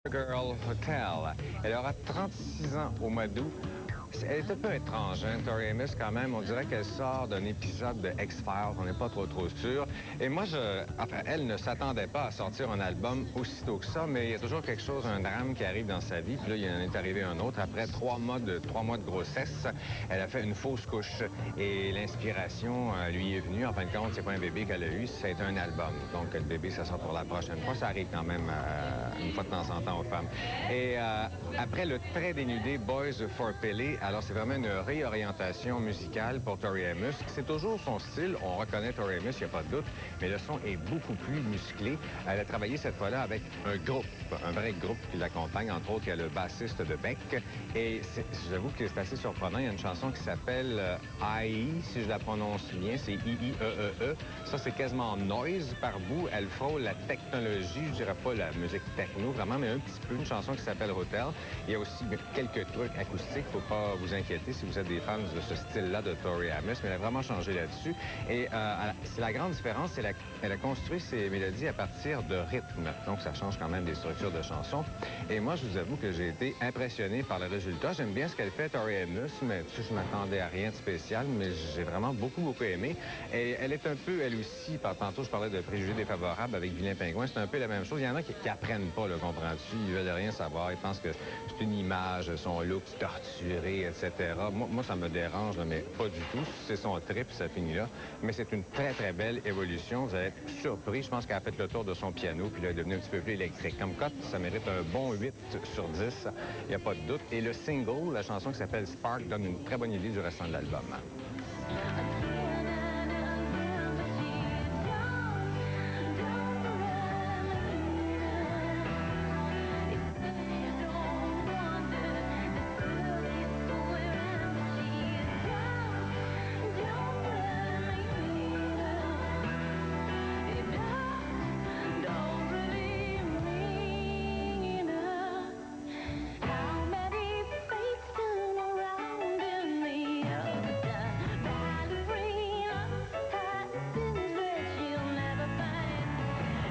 Girl Hotel. Elle aura 36 ans au mois d'août. Elle est un peu étrange, hein, Tori Amos, quand même. On dirait qu'elle sort d'un épisode de X-Files. On n'est pas trop sûr. Et moi, elle ne s'attendait pas à sortir un album aussitôt que ça, mais il y a toujours quelque chose, un drame qui arrive dans sa vie. Puis là, il en est arrivé un autre. Après 3 mois de grossesse, elle a fait une fausse couche. Et l'inspiration lui est venue. En fin de compte, c'est pas un bébé qu'elle a eu, c'est un album. Donc, le bébé, ça sort pour la prochaine fois. Ça arrive quand même une fois de temps en temps aux femmes. Et après le très dénudé Boys for Pele, alors c'est vraiment une réorientation musicale pour Tori Amos. C'est toujours son style. On reconnaît Tori Amos, il n'y a pas de doute, mais le son est beaucoup plus musclé. Elle a travaillé cette fois-là avec un groupe, un vrai groupe qui l'accompagne. Entre autres, il y a le bassiste de Beck. Et j'avoue que c'est assez surprenant. Il y a une chanson qui s'appelle AI, si je la prononce bien, c'est I-I-E-E-E. Ça, c'est quasiment noise par bout. Elle frôle la technologie, je dirais pas la musique techno, vraiment, mais un petit peu. Une chanson qui s'appelle Hotel. Il y a aussi quelques trucs acoustiques. Faut pas vous inquiéter si vous êtes des fans de ce style-là de Tori Amos, mais elle a vraiment changé là-dessus. Et c'est la grande différence, elle a construit ses mélodies à partir de rythme. Donc, ça change quand même des structures de chansons. Et moi, je vous avoue que j'ai été impressionné par le résultat. J'aime bien ce qu'elle fait, Tori Amos, mais tu sais, je m'attendais à rien de spécial, mais j'ai vraiment beaucoup aimé. Et elle est un peu, elle aussi, tantôt, je parlais de préjugés défavorables avec Vilain Pingouin, c'est un peu la même chose. Il y en a qui apprennent pas, comprends-tu? Ils veulent rien savoir. Ils pensent que c'est une image, son look torturé, etc. Moi, ça me dérange, là, mais pas du tout. C'est son trip, ça finit là. Mais c'est une très belle évolution. Vous allez être surpris. Je pense qu'elle a fait le tour de son piano, puis là, elle est devenue un petit peu plus électrique. Comme cote, ça mérite un bon 8 sur 10. Il n'y a pas de doute. Et le single, la chanson qui s'appelle Spark, donne une très bonne idée du restant de l'album.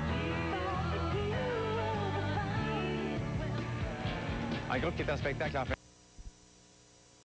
Un groupe qui est en spectacle en fait.